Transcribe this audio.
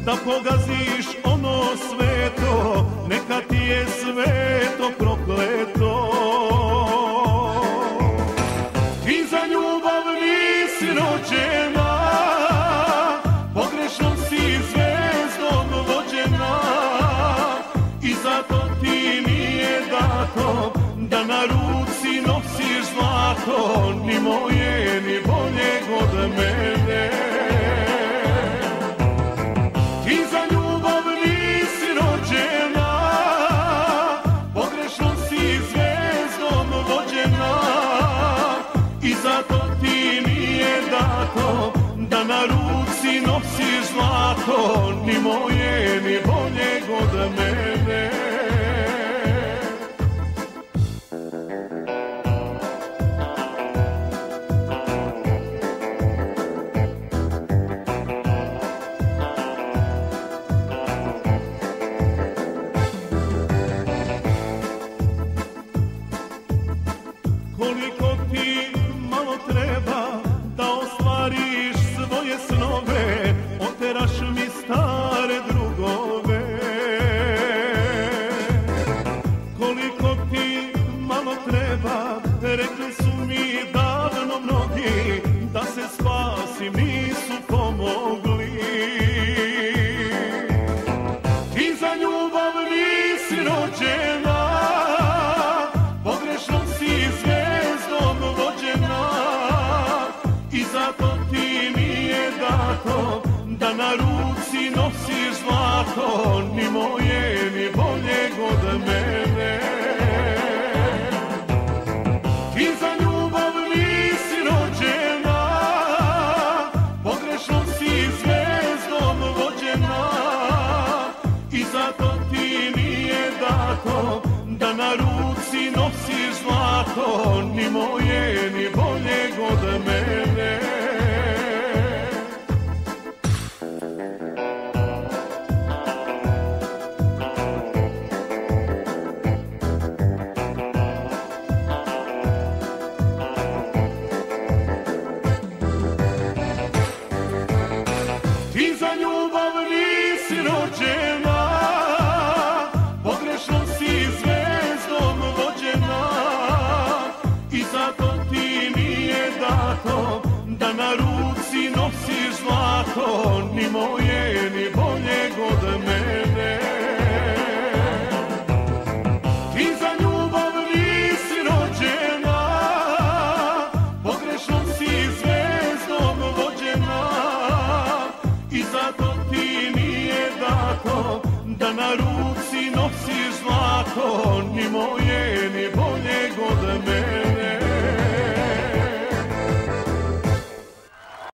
da pogaziš ono sveto, neka ti je sveto prokleto. Ti za ljubav nisi rođena, pogrešnom si zvezdom vođena, i zato ti nije dato da na ruci nosiš zlato, ni moje, ni boljeg od mene. Ti za ljubav nisi rođena, pogrešnom si zvezdom vođena, i zato ti nije dato da na ruci nosiš zlato, ni moje, ni boljeg od mene. Koliko ti malo treba da ostvariš svoje snove, oteraš mi stare drugove. Koliko ti malo treba, rekli su mi davno mnogi, da se spasim nisu pomogli. Ti za ljubav nisi rođena, pogrešnom si zvezdom vođena, i zato ti nije dato da na ruci nosiš zlato, ni moje, ni boljeg od mene. Ti za ljubav nisi rođena, pogrešnom si zvezdom vođena, i zato ti nije dato da na ruci nosiš zlato, ni moje, ni boljeg od mene. Ti za ljubav nisi rođena, pogrešnom si zvezdom vođena, i zato ti nije dato da na ruci nosiš zlato, ni moje, ni boljeg od mene. Ti za ljubav nisi rođena, pogrešnom si zvezdom vođena, i zato ti nije dato da na ruci nosiš zlato, ni moje,